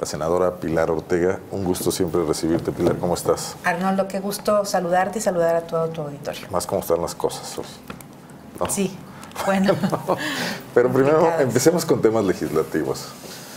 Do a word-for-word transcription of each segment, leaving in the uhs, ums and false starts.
la senadora Pilar Ortega. Un gusto siempre recibirte, Pilar. ¿Cómo estás? Arnoldo, qué gusto saludarte y saludar a todo tu auditorio. Más cómo están las cosas hoy. ¿No? Sí, bueno. No. Pero primero empecemos con temas legislativos.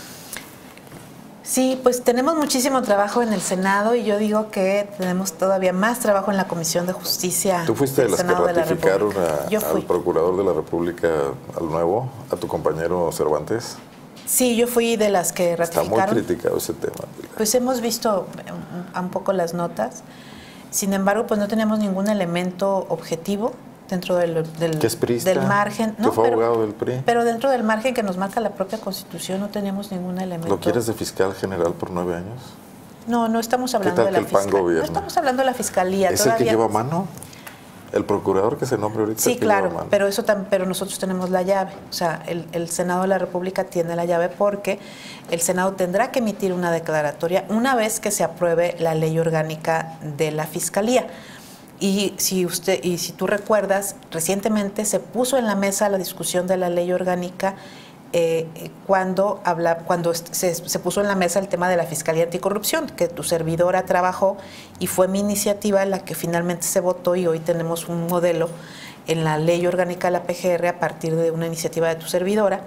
Sí, pues tenemos muchísimo trabajo en el Senado y yo digo que tenemos todavía más trabajo en la Comisión de Justicia. ¿Tú fuiste de las que ratificaron a, yo fui. al Procurador de la República, al nuevo, a tu compañero Cervantes? Sí, yo fui de las que ratificaron. Está muy criticado ese tema, Pilar. Pues hemos visto un, un poco las notas. Sin embargo, pues no tenemos ningún elemento objetivo dentro del, del, ¿Qué es priista? del margen. ¿Que No, fue pero, abogado del P R I? Pero dentro del margen que nos marca la propia Constitución no tenemos ningún elemento. ¿Lo quieres de fiscal general por nueve años? No, no estamos hablando de la fiscalía. No estamos hablando de la fiscalía. ¿Es todavía... el que lleva mano? ¿El procurador que se nombre ahorita? Sí, claro, pero eso pero nosotros tenemos la llave. O sea, el, el Senado de la República tiene la llave porque el Senado tendrá que emitir una declaratoria una vez que se apruebe la ley orgánica de la Fiscalía. Y si usted y si tú recuerdas, recientemente se puso en la mesa la discusión de la ley orgánica eh, cuando habla cuando se, se puso en la mesa el tema de la Fiscalía Anticorrupción, que tu servidora trabajó y fue mi iniciativa la que finalmente se votó y hoy tenemos un modelo en la ley orgánica de la P G R a partir de una iniciativa de tu servidora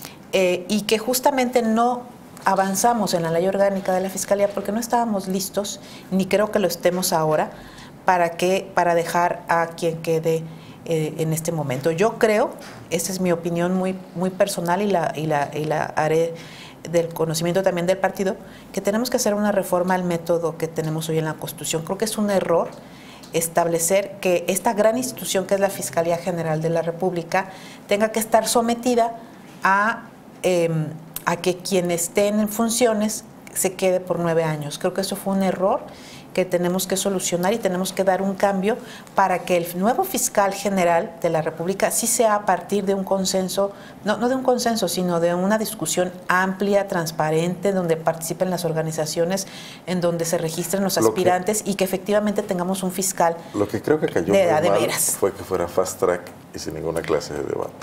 eh, y que justamente no avanzamos en la ley orgánica de la Fiscalía porque no estábamos listos, ni creo que lo estemos ahora, para que para dejar a quien quede eh, en este momento. Yo creo, esta es mi opinión muy muy personal y la y la y la haré del conocimiento también del partido, que tenemos que hacer una reforma al método que tenemos hoy en la Constitución. Creo que es un error establecer que esta gran institución que es la Fiscalía General de la República tenga que estar sometida a eh, a que quien esté en funciones se quede por nueve años. Creo que eso fue un error que tenemos que solucionar y tenemos que dar un cambio para que el nuevo fiscal general de la República sí sea a partir de un consenso, no, no de un consenso, sino de una discusión amplia, transparente, donde participen las organizaciones, en donde se registren los aspirantes que, y que efectivamente tengamos un fiscal. Lo que creo que cayó de, muy de mal veras. fue que fuera fast track y sin ninguna clase de debate.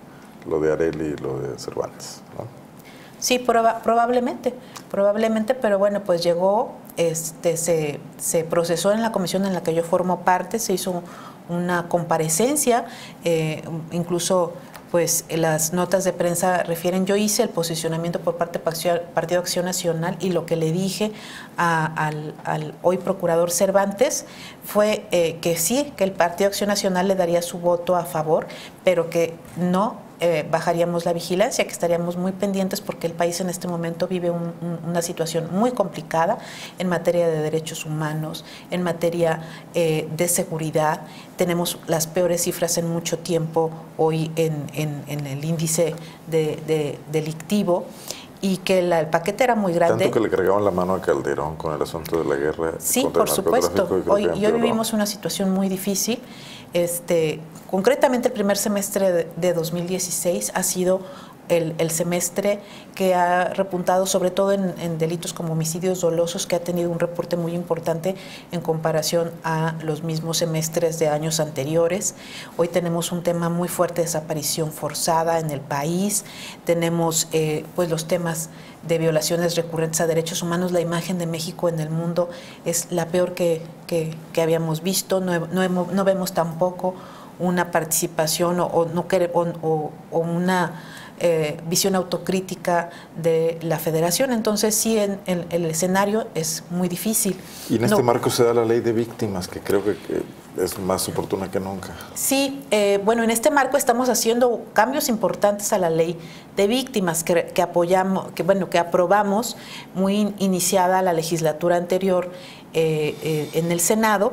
Lo de Arely y lo de Cervantes, ¿no? Sí, proba, probablemente, probablemente, pero bueno, pues llegó, este, se, se procesó en la comisión en la que yo formo parte, se hizo una comparecencia, eh, incluso pues las notas de prensa refieren, yo hice el posicionamiento por parte del Partido Acción Nacional y lo que le dije a, al, al hoy procurador Cervantes fue eh, que sí, que el Partido Acción Nacional le daría su voto a favor, pero que no Eh, bajaríamos la vigilancia, que estaríamos muy pendientes porque el país en este momento vive un, un, una situación muy complicada en materia de derechos humanos, en materia eh, de seguridad. Tenemos las peores cifras en mucho tiempo hoy en, en, en el índice de, de, delictivo y que la, el paquete era muy grande. Tanto que le cargaban la mano a Calderón con el asunto de la guerra. Sí, por supuesto. Hoy, y hoy vivimos una situación muy difícil. Este, concretamente el primer semestre de, de dos mil dieciséis ha sido el, el semestre que ha repuntado sobre todo en, en delitos como homicidios dolosos, que ha tenido un reporte muy importante en comparación a los mismos semestres de años anteriores. Hoy tenemos un tema muy fuerte de desaparición forzada en el país, tenemos eh, pues los temas de violaciones recurrentes a derechos humanos. La imagen de México en el mundo es la peor que, que, que habíamos visto, no, no, hemos, no vemos tampoco una participación o, o, no quere, o, o, o una eh, visión autocrítica de la Federación. Entonces sí, en, en, el escenario es muy difícil. Y en este no, marco se da la ley de víctimas, que creo que, que es más oportuna que nunca. Sí, eh, bueno, en este marco estamos haciendo cambios importantes a la ley de víctimas que, que apoyamos, que bueno, que aprobamos muy iniciada la legislatura anterior eh, eh, en el Senado.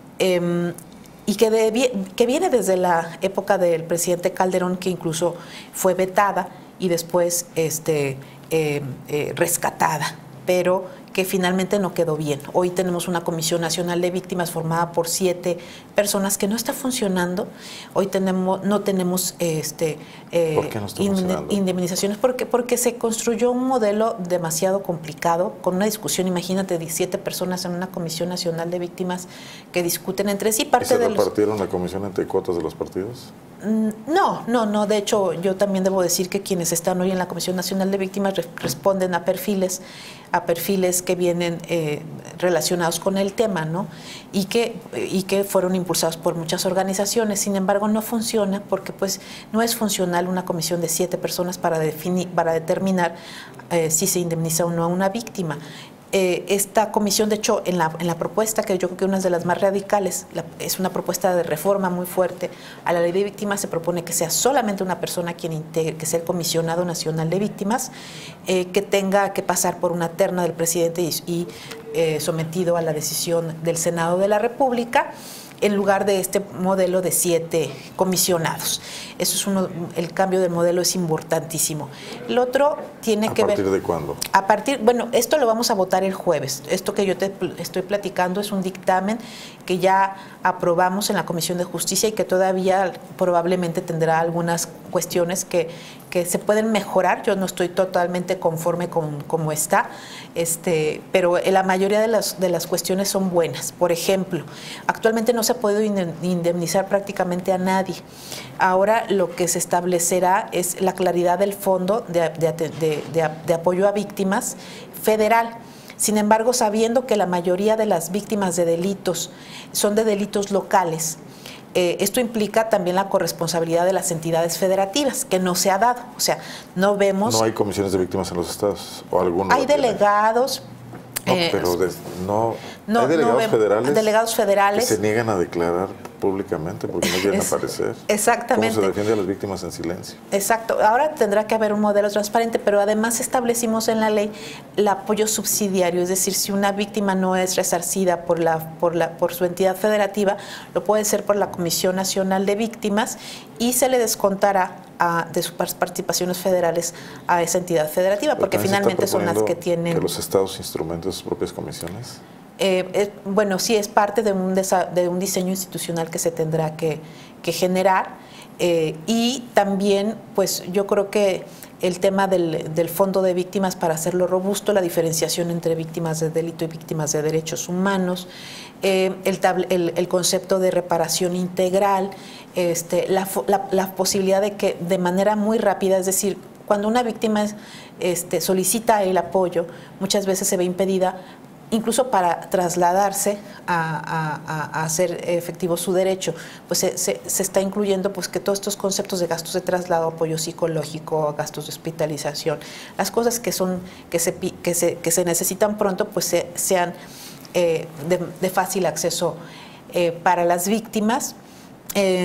Eh, y que, de, que viene desde la época del presidente Calderón, que incluso fue vetada y después este, eh, eh, rescatada, pero que finalmente no quedó bien. Hoy tenemos una Comisión Nacional de Víctimas formada por siete personas que no está funcionando. Hoy tenemos, no tenemos este, eh, ¿Por qué no está funcionando? indemnizaciones porque, porque se construyó un modelo demasiado complicado, con una discusión, imagínate, diecisiete personas en una Comisión Nacional de Víctimas que discuten entre sí. Parte ¿Y se de repartieron los, la comisión entre cuotas de los partidos? No, no, no. De hecho, yo también debo decir que quienes están hoy en la Comisión Nacional de Víctimas re responden a perfiles, a perfiles que vienen eh, relacionados con el tema, ¿no? Y que, y que fueron impulsados por muchas organizaciones. Sin embargo, no funciona porque pues no es funcional una comisión de siete personas para, definir, para determinar eh, si se indemniza o no a una víctima. Eh, esta comisión, de hecho, en la, en la propuesta, que yo creo que una de las más radicales, la, es una propuesta de reforma muy fuerte a la ley de víctimas, se propone que sea solamente una persona quien integre, que sea el comisionado nacional de víctimas, eh, que tenga que pasar por una terna del presidente y, y eh, sometido a la decisión del Senado de la República, en lugar de este modelo de siete comisionados. Eso es uno, el cambio del modelo es importantísimo. El otro tiene que ver... ¿A partir de cuándo? A partir, bueno, esto lo vamos a votar el jueves. Esto que yo te estoy platicando es un dictamen que ya aprobamos en la Comisión de Justicia y que todavía probablemente tendrá algunas cuestiones que, que se pueden mejorar. Yo no estoy totalmente conforme con cómo está, este, pero la mayoría de las, de las cuestiones son buenas. Por ejemplo, actualmente no se puede indemnizar prácticamente a nadie. Ahora lo que se establecerá es la claridad del Fondo de, de, de, de, de Apoyo a Víctimas federal. Sin embargo, sabiendo que la mayoría de las víctimas de delitos son de delitos locales, eh, esto implica también la corresponsabilidad de las entidades federativas, que no se ha dado. O sea, no vemos... ¿No hay comisiones de víctimas en los estados? ¿O alguno hay delegados... No, eh, pero de, no, no, hay delegados, no federales delegados federales que se niegan a declarar públicamente porque no quieren es, aparecer. Exactamente. ¿Cómo se defiende a las víctimas en silencio? Exacto. Ahora tendrá que haber un modelo transparente, pero además establecimos en la ley el apoyo subsidiario, es decir, si una víctima no es resarcida por, la, por, la, por su entidad federativa, lo puede ser por la Comisión Nacional de Víctimas y se le descontará a, de sus participaciones federales a esa entidad federativa, porque finalmente son las que tienen... ¿Que los estados instrumenten sus propias comisiones? Eh, eh, bueno, sí, es parte de un, de un diseño institucional que se tendrá que, que generar eh, y también, pues yo creo que el tema del, del fondo de víctimas, para hacerlo robusto, la diferenciación entre víctimas de delito y víctimas de derechos humanos, eh, el, el, el concepto de reparación integral, este, la, la, la posibilidad de que de manera muy rápida, es decir, cuando una víctima este, solicita el apoyo, muchas veces se ve impedida incluso para trasladarse a, a, a hacer efectivo su derecho, pues se, se, se está incluyendo pues que todos estos conceptos de gastos de traslado, apoyo psicológico, gastos de hospitalización, las cosas que son que se, que se, que se necesitan pronto, pues se, sean eh, de, de fácil acceso eh, para las víctimas. Eh,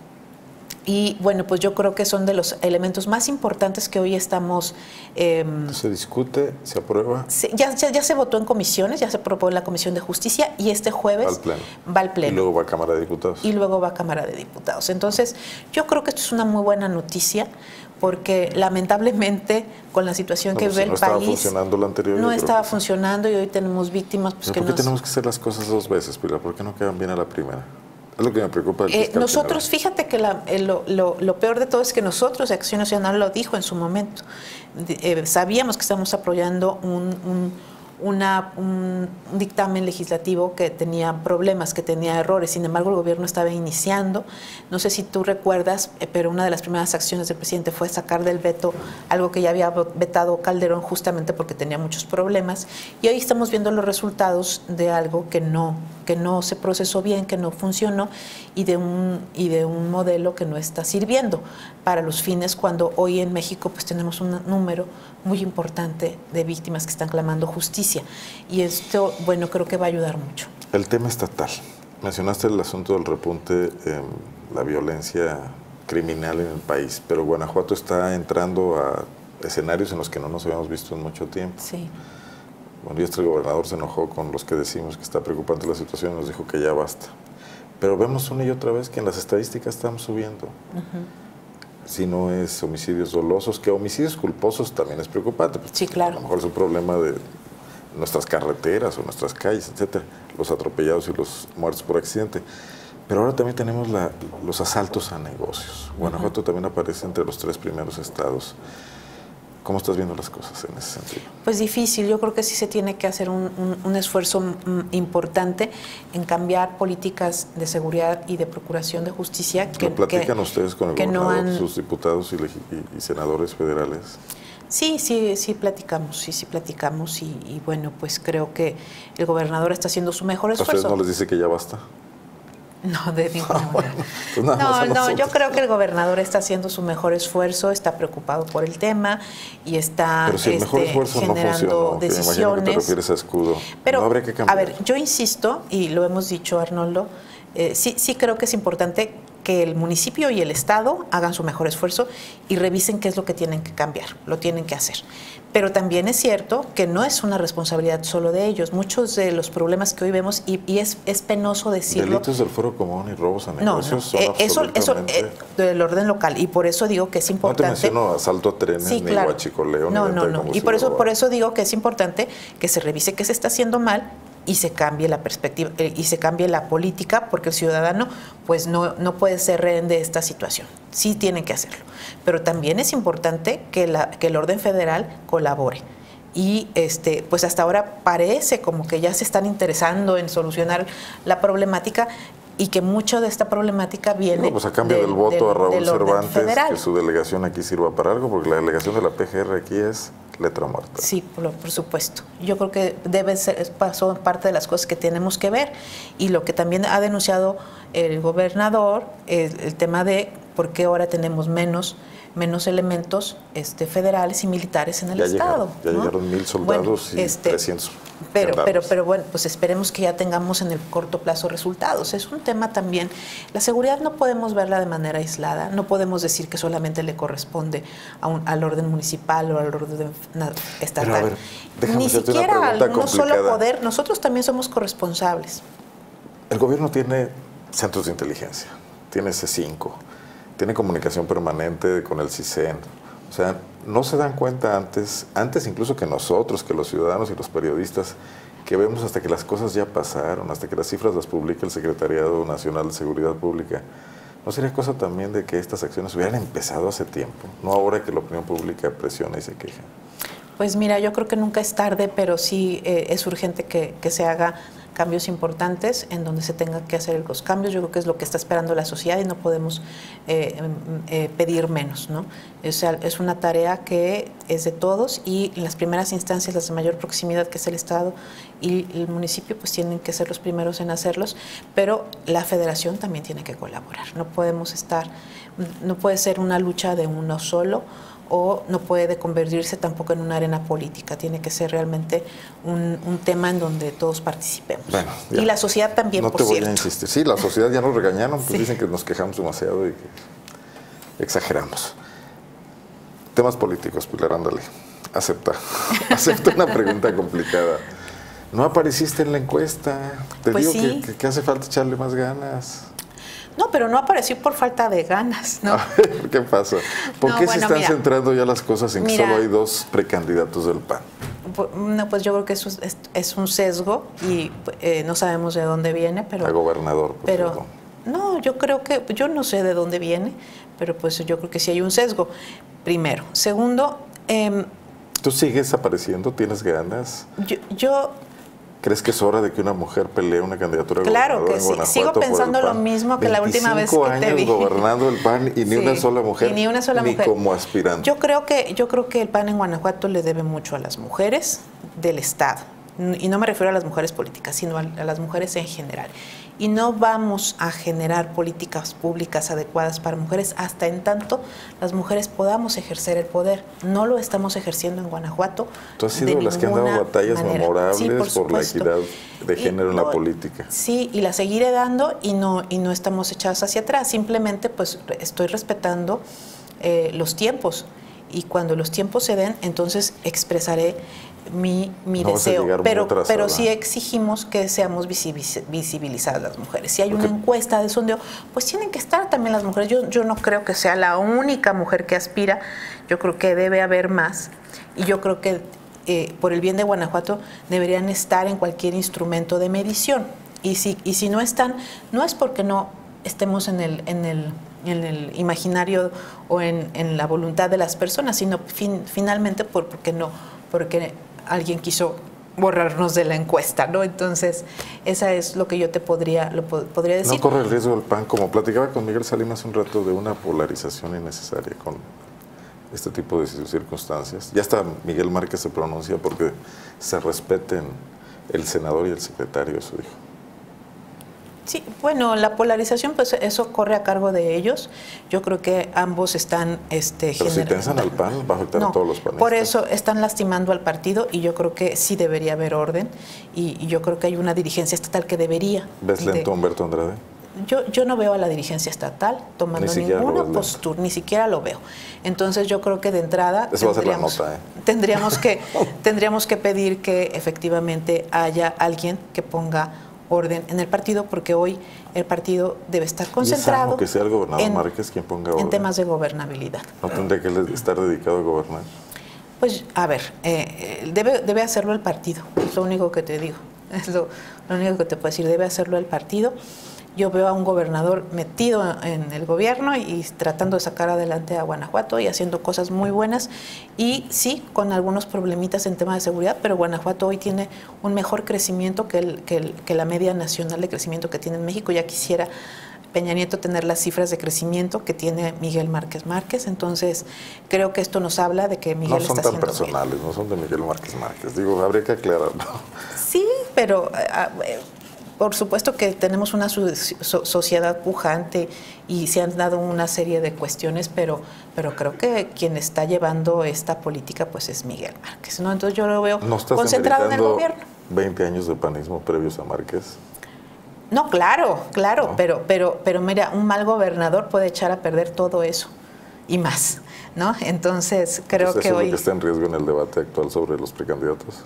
Y bueno, pues yo creo que son de los elementos más importantes que hoy estamos... Eh, ¿Se discute? ¿Se aprueba? Se, ya, ya, ya se votó en comisiones, ya se aprobó en la Comisión de Justicia y este jueves va al pleno. Va al pleno. Y luego va a Cámara de Diputados. Y luego va a Cámara de Diputados. Entonces, yo creo que esto es una muy buena noticia porque lamentablemente con la situación no, que pues ve si no el país... No estaba funcionando la anterior. No estaba funcionando y hoy tenemos víctimas... Pues, ¿Por que qué nos... tenemos que hacer las cosas dos veces, Pilar? ¿Por qué no quedan bien a la primera? Es lo que me preocupa. Eh, nosotros, fíjate que la, eh, lo, lo, lo peor de todo es que nosotros, Acción Nacional lo dijo en su momento, eh, sabíamos que estamos apoyando un, un, una, un, un dictamen legislativo que tenía problemas, que tenía errores, sin embargo el gobierno estaba iniciando, no sé si tú recuerdas, eh, pero una de las primeras acciones del presidente fue sacar del veto algo que ya había vetado Calderón justamente porque tenía muchos problemas, y hoy estamos viendo los resultados de algo que no, que no se procesó bien, que no funcionó, y de un, y de un modelo que no está sirviendo para los fines, cuando hoy en México pues tenemos un número muy importante de víctimas que están clamando justicia, y esto, bueno, creo que va a ayudar mucho. El tema estatal. Mencionaste el asunto del repunte en la violencia criminal en el país, pero Guanajuato está entrando a escenarios en los que no nos habíamos visto en mucho tiempo. Sí. Bueno, y este gobernador se enojó con los que decimos que está preocupante la situación y nos dijo que ya basta. Pero vemos una y otra vez que en las estadísticas estamos subiendo. Uh-huh. Si no es homicidios dolosos, que homicidios culposos también es preocupante. Pues, sí, claro. A lo mejor es un problema de nuestras carreteras o nuestras calles, etcétera, los atropellados y los muertos por accidente. Pero ahora también tenemos la, los asaltos a negocios. Guanajuato uh-huh. también aparece entre los tres primeros estados. ¿Cómo estás viendo las cosas en ese sentido? Pues difícil, yo creo que sí se tiene que hacer un, un, un esfuerzo importante en cambiar políticas de seguridad y de procuración de justicia. Que, ¿Lo platican que, ustedes con el gobernador, no han... sus diputados y, y, y senadores federales? Sí, sí, sí platicamos, sí, sí platicamos y, y bueno, pues creo que el gobernador está haciendo su mejor esfuerzo. ¿A ustedes no les dice que ya basta? No, de ninguna ah, manera. Pues nada no, no, yo creo que el gobernador está haciendo su mejor esfuerzo, está preocupado por el tema y está Pero si el mejor este, esfuerzo generando no funcionó, decisiones. Que me imagino que te refieres a escudo. Pero, no habría que cambiar. A ver, yo insisto, y lo hemos dicho, Arnoldo, eh, sí, sí creo que es importante que el municipio y el Estado hagan su mejor esfuerzo y revisen qué es lo que tienen que cambiar, lo tienen que hacer. Pero también es cierto que no es una responsabilidad solo de ellos. Muchos de los problemas que hoy vemos, y, y es, es penoso decirlo... Delitos del fuero común y robos a negocios no, no, son eh, eso, absolutamente... eso eh, del orden local, y por eso digo que es importante... No te menciono asalto a trenes, sí, ni claro. huachicoleo, no, ni no, no. Y por eso, por eso digo que es importante que se revise qué se está haciendo mal y se cambie la perspectiva eh, y se cambie la política, porque el ciudadano pues no, no puede ser rehén de esta situación. Sí tiene que hacerlo. Pero también es importante que, la, que el orden federal colabore. Y este, pues hasta ahora parece como que ya se están interesando en solucionar la problemática y que mucho de esta problemática viene no, pues a cambio de, del voto de, a Raúl Cervantes, federal. Que su delegación aquí sirva para algo, porque la delegación de la P G R aquí es letra muerta. Sí, por, por supuesto. Yo creo que debe ser, son parte de las cosas que tenemos que ver, y lo que también ha denunciado el gobernador, el, el tema de por qué ahora tenemos menos menos elementos este, federales y militares en el ya Estado. Llegaron, ya ¿no? llegaron mil soldados bueno, y este, trescientos. Pero, pero, pero bueno, pues esperemos que ya tengamos en el corto plazo resultados. Es un tema también, la seguridad no podemos verla de manera aislada, no podemos decir que solamente le corresponde a un, al orden municipal o al orden estatal. Pero a ver, ni siquiera al no solo poder, nosotros también somos corresponsables. El gobierno tiene centros de inteligencia, tiene C cinco, tiene comunicación permanente con el CISEN. O sea, no se dan cuenta antes, antes incluso que nosotros, que los ciudadanos y los periodistas, que vemos hasta que las cosas ya pasaron, hasta que las cifras las publica el Secretariado Nacional de Seguridad Pública. ¿No sería cosa también de que estas acciones hubieran empezado hace tiempo? No ahora que la opinión pública presiona y se queja. Pues mira, yo creo que nunca es tarde, pero sí eh, es urgente que, que se haga cambios importantes en donde se tengan que hacer los cambios. Yo creo que es lo que está esperando la sociedad y no podemos eh, eh, pedir menos, ¿no? O sea, es una tarea que es de todos, y en las primeras instancias, las de mayor proximidad, que es el Estado y el municipio, pues tienen que ser los primeros en hacerlos, pero la federación también tiene que colaborar. No podemos estar, no puede ser una lucha de uno solo, o no puede convertirse tampoco en una arena política. Tiene que ser realmente un, un tema en donde todos participemos. Bueno, y la sociedad también, no por te voy cierto. a insistir. Sí, la sociedad ya nos regañaron, pues sí. Dicen que nos quejamos demasiado y que exageramos. Temas políticos, Pilar, ándale. Acepta. Acepta una pregunta complicada. No apareciste en la encuesta. Te pues digo sí. que, que hace falta echarle más ganas. No, pero no apareció por falta de ganas, ¿no? ¿Qué pasa? ¿Por no, qué bueno, se están mira, centrando ya las cosas en que mira, solo hay dos precandidatos del P A N? No, pues yo creo que eso es, es un sesgo y eh, no sabemos de dónde viene, pero... A gobernador, por pero cierto. No, yo creo que... Yo no sé de dónde viene, pero pues yo creo que sí hay un sesgo, primero. Segundo... Eh, ¿Tú sigues apareciendo? ¿Tienes ganas? Yo... yo ¿Crees que es hora de que una mujer pelee una candidatura a claro gobernador que en sí. Guanajuato? Sigo pensando lo mismo que la última vez que te vi. veinticinco años gobernando el P A N y ni sí, una sola mujer, y ni una sola ni mujer. como aspirante. Yo creo que yo creo que el P A N en Guanajuato le debe mucho a las mujeres del Estado. Y no me refiero a las mujeres políticas, sino a, a las mujeres en general. Y no vamos a generar políticas públicas adecuadas para mujeres hasta en tanto las mujeres podamos ejercer el poder. No lo estamos ejerciendo en Guanajuato. Tú has sido de las que han dado batallas manera. memorables Sí, por, por la equidad de género y, en la no, política. Sí, y la seguiré dando y no, y no estamos echados hacia atrás. Simplemente pues estoy respetando eh, los tiempos. Y cuando los tiempos se den, entonces expresaré mi, mi no deseo, pero, pero sí exigimos que seamos visibilizadas las mujeres. Si hay una encuesta de sondeo, pues tienen que estar también las mujeres. Yo, yo no creo que sea la única mujer que aspira, yo creo que debe haber más, y yo creo que eh, por el bien de Guanajuato deberían estar en cualquier instrumento de medición, y si, y si no están, no es porque no estemos en el, en el en el imaginario o en, en la voluntad de las personas, sino fin, finalmente por, porque no, porque alguien quiso borrarnos de la encuesta, ¿no? Entonces, esa es lo que yo te podría, lo podría decir. No corre el riesgo el P A N, como platicaba con Miguel Salim hace un rato, de una polarización innecesaria con este tipo de circunstancias. Ya hasta Miguel Márquez se pronuncia porque se respeten el senador y el secretario de su hijo. Sí, bueno, la polarización, pues eso corre a cargo de ellos. Yo creo que ambos están este, Pero si tensan al P A N, va a afectar no, a todos los panistas. Por eso están lastimando al partido y yo creo que sí debería haber orden y, y yo creo que hay una dirigencia estatal que debería. ¿Ves lento a Humberto Andrade? Yo, yo no veo a la dirigencia estatal tomando ni ninguna postura, ni siquiera lo veo. Entonces yo creo que de entrada Eso tendríamos, va a ser la nota, ¿eh? tendríamos, que, tendríamos que pedir que efectivamente haya alguien que ponga orden en el partido, porque hoy el partido debe estar concentrado que sea el gobernador en, Márquez quien ponga orden en temas de gobernabilidad. ¿No tendría que estar dedicado a gobernar? Pues, a ver, eh, debe, debe hacerlo el partido, es lo único que te digo, es lo, lo único que te puedo decir, debe hacerlo el partido. Yo veo a un gobernador metido en el gobierno y tratando de sacar adelante a Guanajuato y haciendo cosas muy buenas y sí, con algunos problemitas en tema de seguridad, pero Guanajuato hoy tiene un mejor crecimiento que, el, que, el, que la media nacional de crecimiento que tiene en México. Ya quisiera Peña Nieto tener las cifras de crecimiento que tiene Miguel Márquez Márquez, entonces creo que esto nos habla de que Miguel está haciendo bien. No son tan personales, no son de Miguel Márquez Márquez, digo, habría que aclararlo. Sí, pero... Eh, Por supuesto que tenemos una sociedad pujante y se han dado una serie de cuestiones, pero, pero creo que quien está llevando esta política pues es Miguel Márquez, ¿no? Entonces yo lo veo ¿No estás concentrado en el gobierno. veinte años de panismo previos a Márquez? No, claro, claro, ¿No? pero, pero, pero mira, un mal gobernador puede echar a perder todo eso y más, ¿no? Entonces creo Entonces, que ¿eso hoy... es lo que está en riesgo en el debate actual sobre los precandidatos?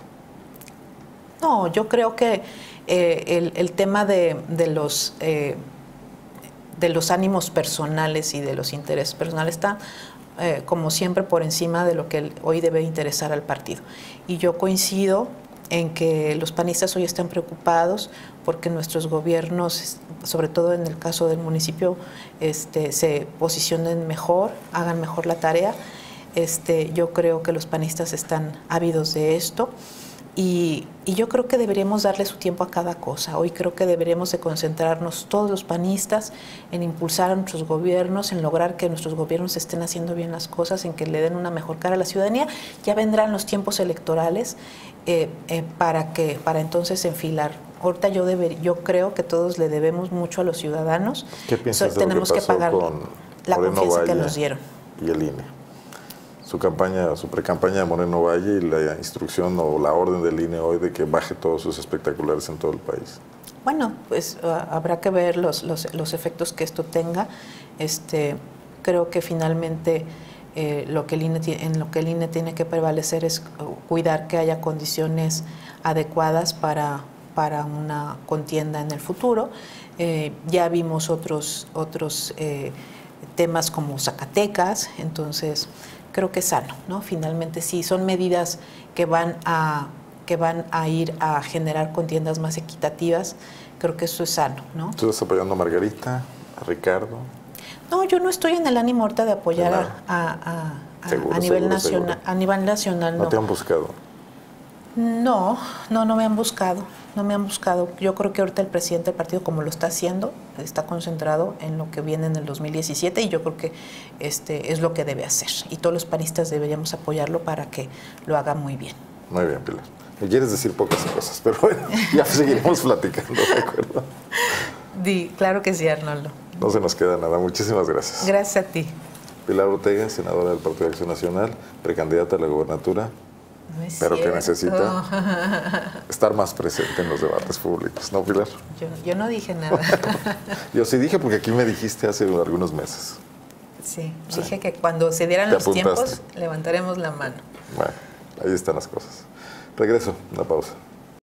No, yo creo que eh, el, el tema de, de los eh, de los ánimos personales y de los intereses personales está, eh, como siempre, por encima de lo que el, hoy debe interesar al partido. Y yo coincido en que los panistas hoy están preocupados porque nuestros gobiernos, sobre todo en el caso del municipio, este, se posicionen mejor, hagan mejor la tarea. Este, yo creo que los panistas están ávidos de esto. Y, y yo creo que deberíamos darle su tiempo a cada cosa. Hoy creo que deberíamos de concentrarnos todos los panistas en impulsar a nuestros gobiernos, en lograr que nuestros gobiernos estén haciendo bien las cosas, en que le den una mejor cara a la ciudadanía. Ya vendrán los tiempos electorales eh, eh, para, que, para entonces enfilar. Ahorita yo, deber, yo creo que todos le debemos mucho a los ciudadanos. ¿Qué piensas so, de tenemos lo que pasó que pagar con la Moreno confianza Valle que nos dieron? Y el I N E. Su campaña, su precampaña de Moreno Valle y la instrucción o la orden del I N E hoy de que baje todos sus espectaculares en todo el país. Bueno, pues uh, habrá que ver los, los, los efectos que esto tenga. Este, creo que finalmente eh, lo que el I N E, en lo que el I N E tiene que prevalecer es cuidar que haya condiciones adecuadas para, para una contienda en el futuro. Eh, ya vimos otros, otros eh, temas como Zacatecas, entonces... creo que es sano, ¿no? Finalmente sí, son medidas que van a que van a ir a generar contiendas más equitativas. Creo que eso es sano, ¿no? ¿Tú estás apoyando a Margarita, a Ricardo? No, yo no estoy en el ánimo ahorita de apoyar Claro. a, a, a, Seguro, a nivel seguro, nacional. seguro. A nivel nacional no. ¿No te han buscado? No, no, no me han buscado, no me han buscado. Yo creo que ahorita el presidente del partido, como lo está haciendo, está concentrado en lo que viene en el dos mil diecisiete y yo creo que este es lo que debe hacer. Y todos los panistas deberíamos apoyarlo para que lo haga muy bien. Muy bien, Pilar. Me quieres decir pocas cosas, pero bueno, ya seguiremos platicando, ¿de acuerdo? Di, claro que sí, Arnoldo. No se nos queda nada. Muchísimas gracias. Gracias a ti. Pilar Ortega, senadora del Partido de Acción Nacional, precandidata a la gobernatura. No es pero cierto. que necesita estar más presente en los debates públicos, ¿no, Pilar? Yo, yo no dije nada. Yo sí dije porque aquí me dijiste hace algunos meses. Sí, Sí. dije que cuando se dieran Te los apuntaste. tiempos levantaremos la mano. Bueno, ahí están las cosas. Regreso, una pausa.